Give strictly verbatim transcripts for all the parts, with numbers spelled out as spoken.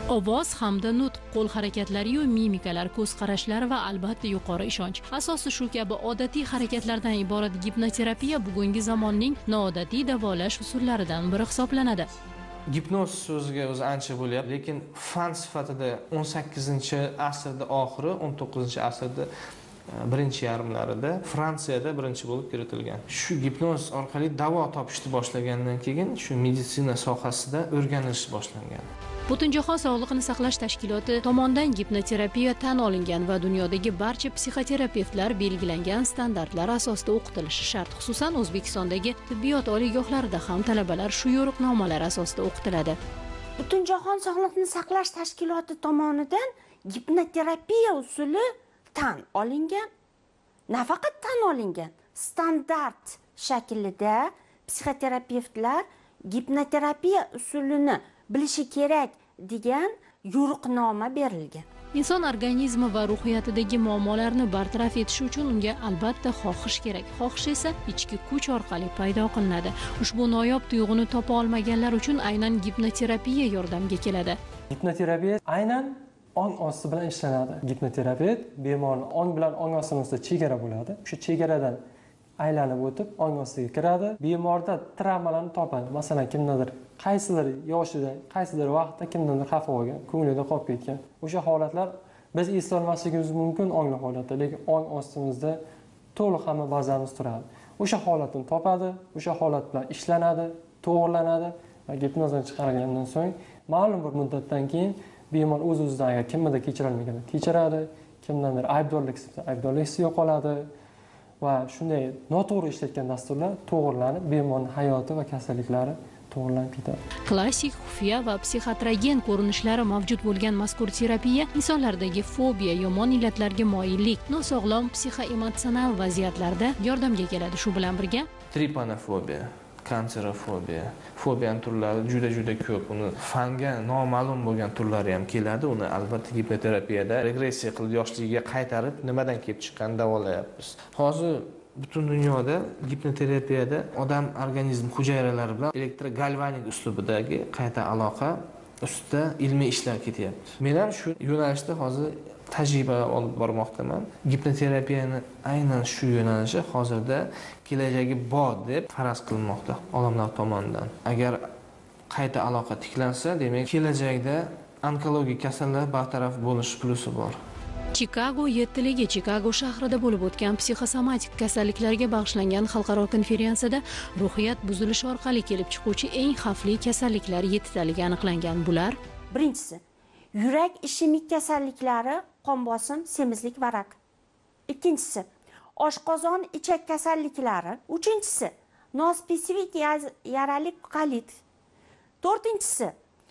Ovoz hamda nutq, qo'l harakatlari yu mimikalar, ko'z qarashlari va albatta yuqori ishonch. Asosi shu kabi odatiy harakatlardan iborat gipnoterapiya bugungi zamonning noodatiy davolash usullaridan biri hisoblanadi. Gipnoz so'ziga o'zi ancha bo'lyapti, lekin fan sifatida o'n sakkizinchi asrda oxiri, o'n to'qqizinchi asrda birinchi yarmlarida Fransiyada birinchi bo'lib kiritilgan. Shu gipnoz orqali davo topishni boshlagandan keyin shu meditsina sohasida o'rganish boshlangan. Butunjahon Sog'liqni saqlash tashkiloti tomonidan gipnoterapiya tan olingan va dunyodagi barcha psixoterapevtlar belgilangan standartlar asosida o'qitilishi shart. Xususan, O'zbekistondagi tibbiyot oliygohlarida ham talabalar shu yo'riqnomalar asosida o'qitiladi. Butunjahon Sog'liqni saqlash tashkiloti tomonidan gipnoterapiya usuli tan olingan. Nafaqat tan olingan, standart shaklida psixoterapevtlar gipnoterapiya usulini bilishi kerak degan yo'riqnoma berilgan. Inson organizmi va ruhiyatidagi muammolarni bartaraf etish uchun unga albatta xohish kerak. Xohish esa ichki kuch orqali paydo qilinadi. Ushbu noyob tuyg'uni topa olmaganlar uchun aynan gipnoterapiya yordamga keladi. Gipnoterapiya aynan ong osti bilan ishlanadi. Gipnoterapevt bemorning ong bilan ong osti o'rtasida chegara bo'ladi. Shu chegaradan aylanib o'tib ong ostiga kiradi. Bemorda travmalarni topadi. Masalan, kimdadir qaysidir yoshida, qaysidir vaqtda kimdandir xafa bo'lgan, ko'nglida qolib ketgan. O'sha holatlar biz eslolmasligimiz mumkin ongli holatda, lekin ong ostimizda to'liq hamma bazamiz turadi. O'sha holatni topadi, o'sha holat bilan ishlanadi, to'g'rilanadi va gipnozdan chiqargandan so'ng ma'lum bir muddatdan keyin bemor o'z-o'zidan agar kimnidir kechira olmaganda kechiradi, kimdandir aybdorlik hissi, aybdorlik hissi yo'qoladi va shunday noto'g'ri ishlatgan dasturlar to'g'rilanib, bemorning hayoti va kasalliklari to'g'rilanib ketadi. Klassik, xufiya va psixotrogen ko'rinishlari mavjud bo'lgan mazkur terapiya insonlardagi fobiya, yomon illatlarga moyillik, nosog'lom psixoemotsional vaziyatlarda yordamga keladi. Shu bilan birga tripanofobiya, kanserofobiya, fobiyaning turlari juda-juda ko'p. Uni fanga noma'lum bo'lgan turlari ham keladi. Uni albatta gipnoterapiyada regressiya qilib yoshligiga qaytarib, nimadan kelib chiqqanini davolayapmiz. Hozir butun dunyoda gipnoterapiyada odam organizm hujayralari bilan elektrogalvanik uslubidagi qayta aloqa ustida ilmiy ishlar ketyapti. Men ham shu yo'nalishda hozir tajriba olib bormoqdaman. Gipnoterapiyani aynan shu yo'nalishi hozirda kelajagi bor deb faraz qilinmoqda olimlar tomonidan. Agar qayta aloqa tiklansa, demak kelajakda onkologik kasallar bartaraf bo'lish plusi bor. Chikago yettiligi Chikago shahrida bo'lib o'tgan psixosomatik kasalliklarga bag'ishlangan xalqaro konferensiyada ruhiyat buzilishi orqali kelib chiquvchi eng xavfli kasalliklar yettitaligi aniqlangan. Bular: birinchisi, yurak ishemik kasalliklari, qon bosim, semizlik va rak. Ikkinchisi, oshqozon ichak kasalliklari. Uchinchisi, nospesifik yarali qolit. To'rtinchisi,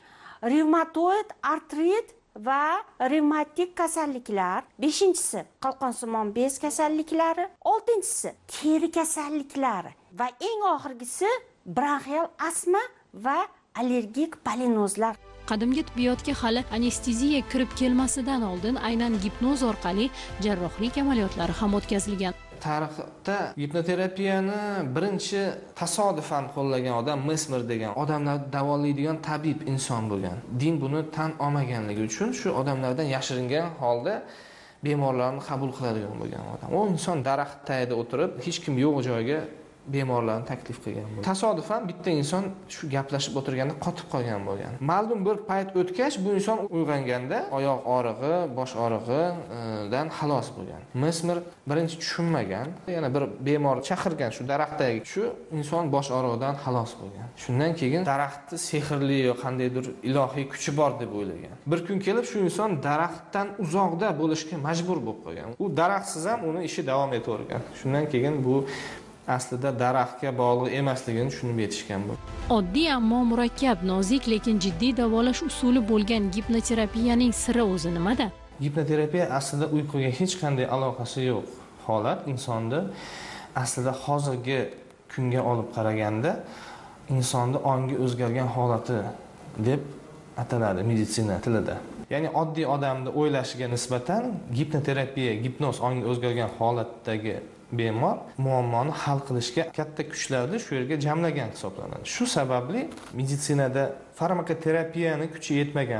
revmatoid artrit va revmatik kasalliklar. Beshinchisi, qalqonsimon bez kasalliklari. Oltinchisi, teri kasalliklari va eng oxirgisi bronxial astma va allergik polinozlar. Qadimgi tibbiyotga hali anesteziya kirib kelmasidan oldin aynan gipnoz orqali jarrohlik amaliyotlari ham o'tkazilgan. Tarixda gipnoterapiyani birinchi tasodifan qo'llagan odam Mesmer degan odamlarni davolaydigan tabib inson bo'lgan. Din buni tan olmaganligi uchun shu odamlardan yashiringan holda bemorlarni qabul qiladigan bo'lgan odam. U inson daraxt tagida o'tirib, hech kim yo'q joyga bemorlarni taklif qilgan bo'lgan. Tasodifan bitta inson shu gaplashib o'tirganda qotib qolgan bo'lgan. Ma'lum bir payt o'tgach, bu inson uyg'onganda oyoq og'rig'i, bosh og'rig'idan xalos bo'lgan. Mesmer birinchi tushunmagan, yana bir bemor chaqirgan shu daraxtdagi shu inson bosh og'rig'idan xalos bo'lgan. Shundan keyin daraxtni sehrli yo qandaydir ilohiy kuchi bor deb o'ylagan. Bir kun kelib shu inson daraxtdan uzoqda bo'lishga majbur bo'lib qolgan. U daraxtsiz ham uni ishi davom etavergan. Shundan keyin bu aslida daraxtga bog'liq emasligini tushunib yetishgan bu. Oddiy ammo murakkab, nozik lekin jiddiy davolash usuli bo'lgan gipnoterapiyaning siri o'zi nimada? Gipnoterapiya aslida uyquga hech qanday aloqasi yo'q holat insonda. Aslida hozirgi kunga olib qaraganda insonda ongi o'zgargan holati deb ataladi meditsina tilida. Ya'ni oddiy odamni o'ylashiga nisbatan gipnoterapiya, gipnoz ongi o'zgargan holatdagi bemor muammoni hal qilishga katta kuchlarni shu yerga jamlagan hisoblanadi. Shu sababli meditsinada farmakoterapiyaning kuchi yetmagan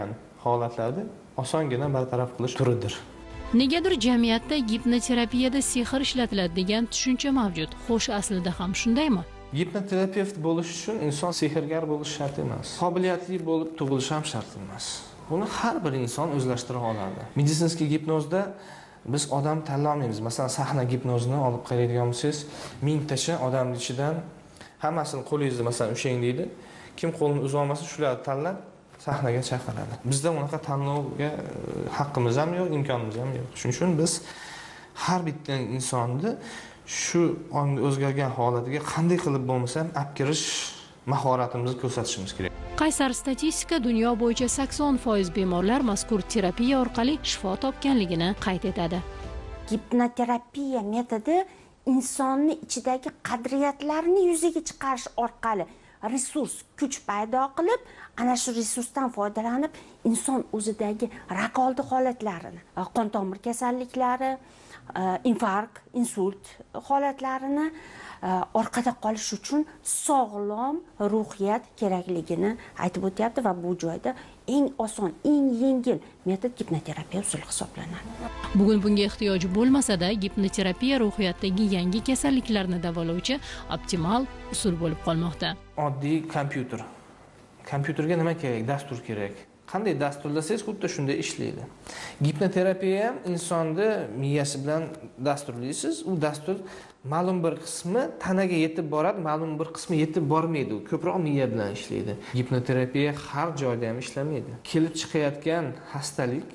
holatlarni osongina bartaraf qilish turidir. Negadir jamiyatda gipnoterapiyada sehr ishlatiladi degan tushuncha mavjud. Xo'sh, aslida ham shundaymi? Gipnoterapevt bo'lish uchun inson sehrgar bo'lishi shart emas. Qobiliyatli bo'lib tug'ilish ham shart emas. Buni har bir inson o'zlashtira oladi. Meditsinskiy gipnozda biz odam tanlamaymiz. Masalan, sahna gipnozini olib qaraydigan bo'lsangiz, mingtacha odamning ichidan hammasini qo'lingizni masalan ushlang deydi. Kim qo'lini uza olmasa, shularni tanlab sahnaga chaqiradi. Bizda unaqa tanlovga haqqimiz ham yo'q, imkonimiz ham yo'q. Shuning uchun biz har bitta insonni shu ongni o'zgargan holatiga qanday qilib bo'lmasa ham olib kirish mahoratimizni ko'rsatishimiz kerak. Qaysar statistika dunyo bo'yicha sakson foiz bemorlar mazkur terapiya orqali shifo topganligini qayd etadi. Gipnoterapiya metodi insonni ichidagi qadriyatlarni yuzaga chiqarish orqali resurs, kuch paydo qilib, ana shu resursdan foydalanib, inson o'zidagi rak oldi holatlarini, qon tomir kasalliklari, infarkt, insult holatlarini orqada qolish uchun sog'lom ruhiyat kerakligini aytib o'tyapti va bu joyda eng oson, eng yengil metod gipnoterapiya usuli hisoblanadi. Bugun bunga ehtiyoj bo'lmasa-da, gipnoterapiya ruhiyatdagi yangi kasalliklarni davolovchi optimal usul bo'lib qolmoqda. Oddiy kompyuter. Kompyuterga nima kerak? Dastur kerak. Qanday dasturlasangiz, xuddi shunday ishlaydi. Gipnoterapiya ham insonni miyasi bilan dasturlaysiz. U dastur ma'lum bir qismi tanaga yetib boradi, ma'lum bir qismi yetib bormaydi. U ko'proq miya bilan ishlaydi. Gipnoterapiya har joyda ham ishlamaydi. Kelib chiqayotgan xastalik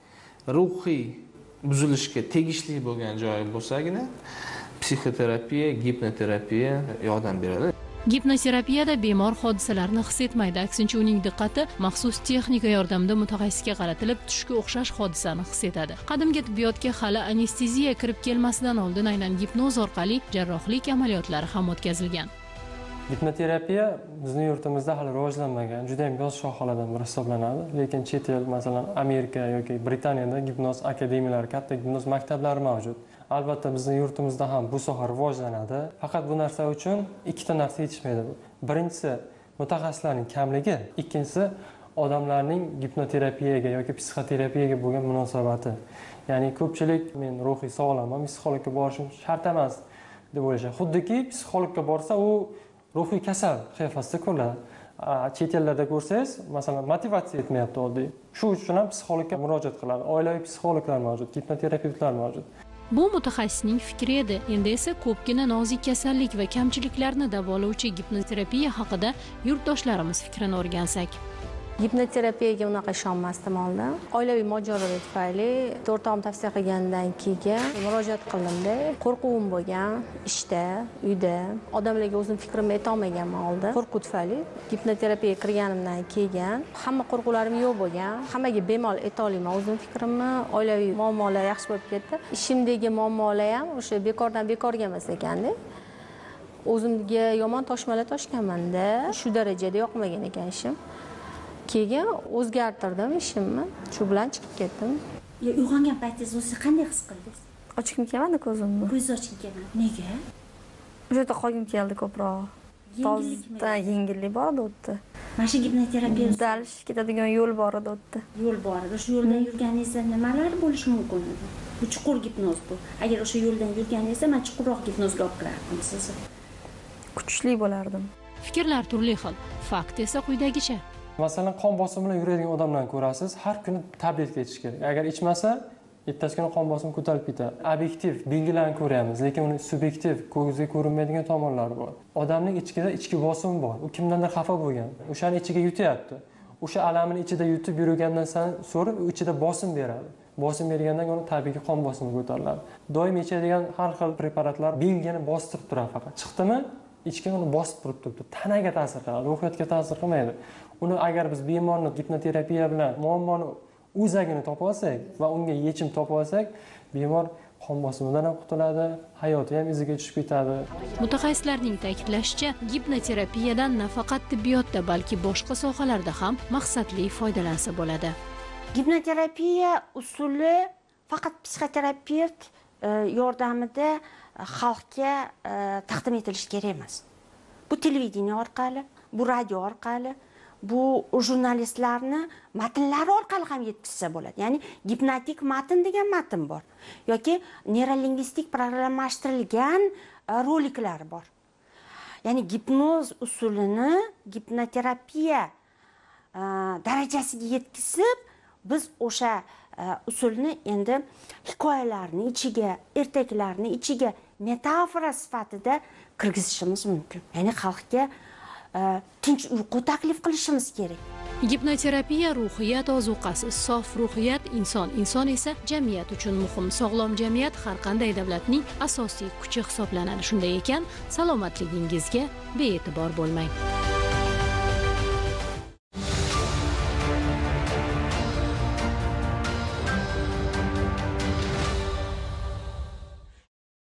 ruhiy buzilishga tegishli bo'lgan joyi bo'lsagina psixoterapiya, gipnoterapiya yordam beradi. Gipnoterapiyada bemor hodisalarni his etmaydi, aksincha uning diqqati maxsus texnika yordamida mutaxassisga qaratilib, tushga o'xshash hodisani his etadi. Qadimgi tibbiyotga hali anesteziya kirib kelmasidan oldin aynan gipnoz orqali jarrohlik amaliyotlari ham o'tkazilgan. Gipnoterapiya bizning yurtimizda hali rivojlanmagan, juda ham yosh sohalardan biri hisoblanadi, lekin chet el, masalan, Amerika yoki Britaniyada gipnoz akademiyalari, katta gipnoz maktablari mavjud. Albatta bizning yurtimizda ham bu soha rivojlanadi. Faqat bu narsa uchun ikkita narsa yetishmaydi. Birinchisi mutaxassislarning kamligi, ikkinchisi odamlarning gipnoterapiyaga yoki psixoterapiyaga bo'lgan munosabati. Ya'ni ko'pchilik men ruhiy sog'lomman, psixologga borishim shart emas deb o'ylashadi. Xuddiki psixologga borsa u ruhiy kasal qiyofasida ko'riladi. Chet ellarda ko'rsangiz, masalan, motivatsiya etmayapti oddiy. Shu uchun ham psixologga murojaat qiladi. Oilaviy psixologlar mavjud, gipnoterapevtlar mavjud. Bu mutaxassisning fikri edi. Endi esa ko'pgina nozik kasallik va kamchiliklarni davolovchi gipnoterapiya haqida yurtdoshlarimiz fikrini o'rgansak. Gipnoterapiyaga unaqa ishonmasdim oldin. Oilaviy mojarolar tufayli o'rtog'im tavsiya qilganidan keyin murojaat qildimda. Qo'rquvim bo'lgan, ishda, uyda, odamlarga o'zim fikrimni ayta olmaganman oldin. Qo'rquv tufayli gipnoterapiyaga kirganimdan keyin hamma qo'rquvlarim yo'q bo'lgan. Hammaga bemalol ayta olaman o'zim fikrimni. Oilaviy muammolar yaxshi bo'lib ketdi. Ishimdagi muammolar ham o'sha bekordan bekorga emas ekanda. O'zimga yomon toshmalar toshganman-da, shu darajada yoqmagan ekan ishim. Keyin o'zgartirdim ishimni, shu bilan chiqib ketdim. Ya uyg'ongan paytingiz o'zi qanday his qildingiz? Ochgim kelmadi ko'zimni. Ko'z ochgim kelmadi. Nega? O'sha yerda qolgim keldi ko'proq. Tozda yengillik bor edi o'tdi. Mana shu gipnoterapiya dalish ketadigan yo'l bor edi o'tdi. Yo'l bor edi. O'sha yo'ldan yurganingizda nimalar bo'lishi mumkin edi? Bu chuqur gipnoz bu. Agar o'sha yo'ldan yurganingizda men chuqurroq gipnozga olib kirardim sizni. Kuchli bo'lardim. Fikrlar turli xil. Fakt esa quyidagicha. Masalan, qon bosimi bilan yuradigan odamlarni ko'rasiz, har kuni tabletka ichish kerak. Agar ichmasa, ertasi kuni qon bosimi ko'tarib ketadi. Obyektiv belgilarni ko'ramiz, lekin uni subyektiv, ko'zga ko'rinmaydigan tomonlari bor. Odamning ichida ichki bosim bor. U kimdandir xafa bo'lgan. O'shani ichiga yutyapti. O'sha alamini ichida yutib yurgandan so'ng u ichida bosim beradi. Bosim bergandan keyin tabiiy qon bosimi ko'tariladi. Doim ichadigan har xil preparatlar belgini bostirib turadi faqat. Chiqdimi, ichgan uni bosib turib turibdi. Tanaga ta'sir qiladi, ruhiyatga ta'sir qilmaydi. Uni agar biz bemorni gipnoterapiya bilan muammoni o'zagini topa olsak va unga yechim topa olsak, bemor qon bosimidan ham qutuladi, hayoti ham iziga tushib ketadi. Mutaxassislarning ta'kidlashicha, gipnoterapiyadan nafaqat tibbiyotda, balki boshqa sohalarda ham maqsadli foydalansa bo'ladi. Gipnoterapiya usuli faqat psixoterapevt yordamida xalqqa taqdim etilishi kerak emas. Bu televideniya orqali, bu radio orqali, bu jurnalistlarni matnlari orqali ham yetkazsa bo'ladi. Ya'ni gipnotik matn degan matn bor yoki neurolingvistik programmlashtirilgan roliklar bor. Ya'ni gipnoz usulini gipnoterapiya darajasiga yetkazib, biz o'sha usulni endi hikoyalarni ichiga, ertaklarni ichiga metafora sifatida kirgizishimiz mumkin. Ya'ni xalqga tinch uyqu taklif qilishimiz kerak. Gipnoterapiya ruhiyat ozuqasi, sof ruhiyat inson, inson esa jamiyat uchun muhim. Sog'lom jamiyat har qanday davlatning asosiy kuchi hisoblanadi. Shunday ekan, salomatligingizga bee'tibor bo'lmang.